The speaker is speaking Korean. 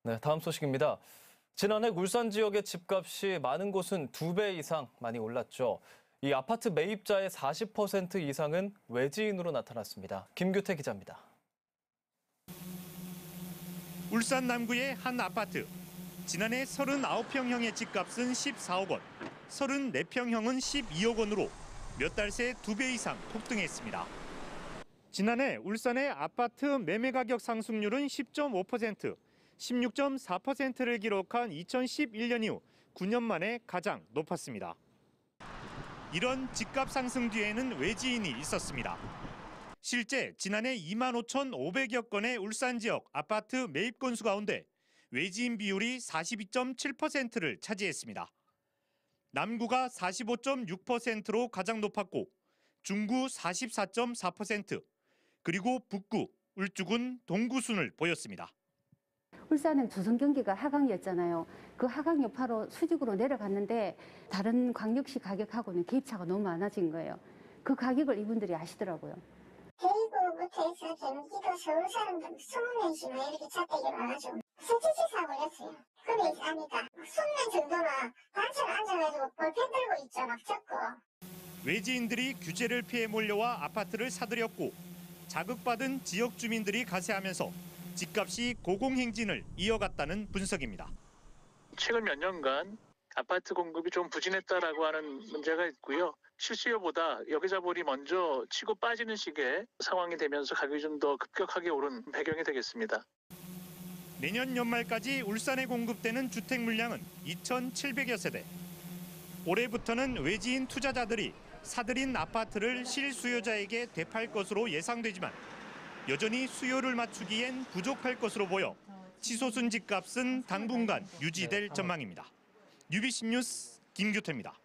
네, 다음 소식입니다. 지난해 울산 지역의 집값이 많은 곳은 2배 이상 많이 올랐죠. 이 아파트 매입자의 40% 이상은 외지인으로 나타났습니다. 김규태 기자입니다. 울산 남구의 한 아파트. 지난해 39평형의 집값은 14억 원, 34평형은 12억 원으로 몇 달 새 2배 이상 폭등했습니다. 지난해 울산의 아파트 매매 가격 상승률은 10.5%, 16.4%를 기록한 2011년 이후 9년 만에 가장 높았습니다. 이런 집값 상승 뒤에는 외지인이 있었습니다. 실제 지난해 25,500여 건의 울산 지역 아파트 매입 건수 가운데 외지인 비율이 42.7%를 차지했습니다. 남구가 45.6%로 가장 높았고 중구 44.4%, 그리고 북구, 울주군, 동구 순을 보였습니다. 울산은 조선 경기가 하강이었잖아요. 그 하강 여파로 수직으로 내려갔는데 다른 광역시 가격하고는 갭차가 너무 많아진 거예요. 그 가격을 이분들이 아시더라고요. 대구부터 해서 경기도 서울 사람들 20명씩 이렇게 차대기로 와가지고 스트레스 걸렸어요. 근데 아니까 20명 정도는 단체로 앉아가지고 볼펜 들고 있죠. 막 적고. 외지인들이 규제를 피해 몰려와 아파트를 사들였고 자극받은 지역 주민들이 가세하면서 집값이 고공행진을 이어갔다는 분석입니다. 최근 몇 년간 아파트 공급이 좀 부진했다라고 하는 문제가 있고요. 실수요보다 여기저기 먼저 치고 빠지는 식의 상황이 되면서 가격이 좀 더 급격하게 오른 배경이 되겠습니다. 내년 연말까지 울산에 공급되는 주택 물량은 2,700여 세대. 올해부터는 외지인 투자자들이 사들인 아파트를 실수요자에게 되팔 것으로 예상되지만 여전히 수요를 맞추기엔 부족할 것으로 보여 치솟은 집값은 당분간 유지될 전망입니다. UBC 뉴스 김규태입니다.